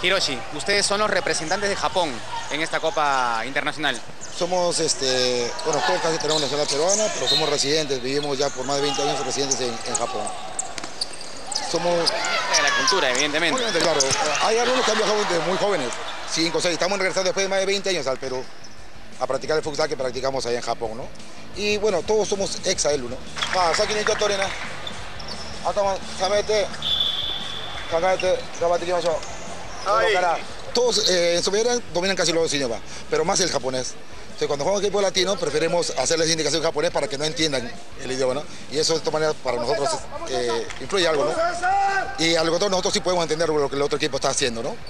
Hiroshi, ustedes son los representantes de Japón en esta Copa Internacional. Somos, bueno, todos casi tenemos nacionalidad peruana, pero somos residentes, vivimos ya por más de 20 años residentes en Japón. Somos... De la cultura, evidentemente. Obviamente, claro. Hay algunos que han viajado desde muy jóvenes, 5 o 6. Estamos regresando después de más de 20 años al Perú a practicar el futsal que practicamos allá en Japón, ¿no? Y bueno, todos somos ex-AELU, ¿no? Saki ni Torena. Atama, Samete, Kagate, Rabatikimashou. Todos en su mayoría dominan casi los dos idiomas, pero más el japonés. Entonces, cuando jugamos equipo latino, preferimos hacerles indicación en japonés para que no entiendan el idioma, ¿no? Y eso de esta manera para nosotros influye algo, ¿no? Y algo que nosotros sí podemos entender lo que el otro equipo está haciendo, ¿no?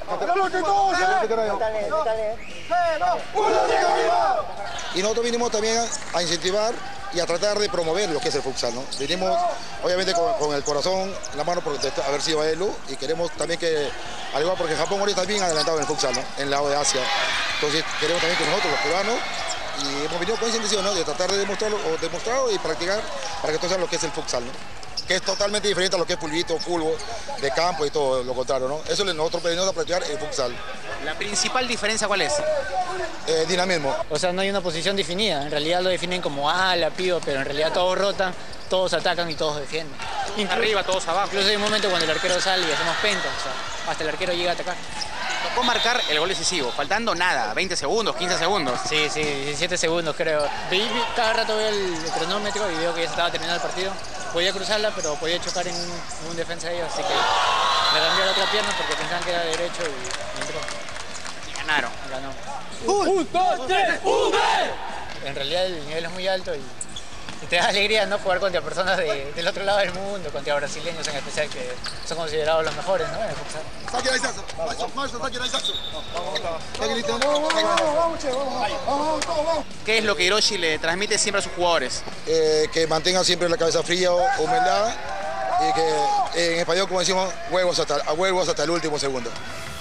Y nosotros vinimos también a incentivar y a tratar de promover lo que es el futsal, ¿no? Vinimos, obviamente, con el corazón en la mano por haber sido AELU y queremos también que, al igual porque Japón ahorita está bien adelantado en el futsal, ¿no? En el lado de Asia. Entonces, queremos también que nosotros, los peruanos, y hemos venido con esa intención, ¿no? De tratar de demostrarlo y practicar para que todos sepan lo que es el futsal, ¿no? Que es totalmente diferente a lo que es pulvito, fútbol, de campo y todo lo contrario, ¿no? Eso es nosotros venimos a practicar el futsal. ¿La principal diferencia cuál es? Dinamismo. O sea, no hay una posición definida, en realidad lo definen como ala, pío, pero en realidad todos rotan, todos atacan y todos defienden. Arriba, todos abajo. Incluso hay un momento cuando el arquero sale y hacemos pentas, o sea, hasta el arquero llega a atacar. Tocó marcar el gol decisivo, faltando nada, 20 segundos, 15 segundos. Sí, 17 segundos creo. Cada rato veo el cronómetro y veo que ya se estaba terminando el partido. Podía cruzarla, pero podía chocar en un defensa de ellos, así que le cambié la otra pierna porque pensaban que era derecho y entró. Y ganaron. Ganó. 1, 2, 3, 1. En realidad el nivel es muy alto y te da alegría, ¿no? Jugar contra personas del otro lado del mundo, contra brasileños en especial, que son considerados los mejores, ¿no? En el futsal. ¿Qué es lo que Hiroshi le transmite siempre a sus jugadores? Que mantengan siempre la cabeza fría, humildad y que en español, como decimos, huevos hasta el último segundo.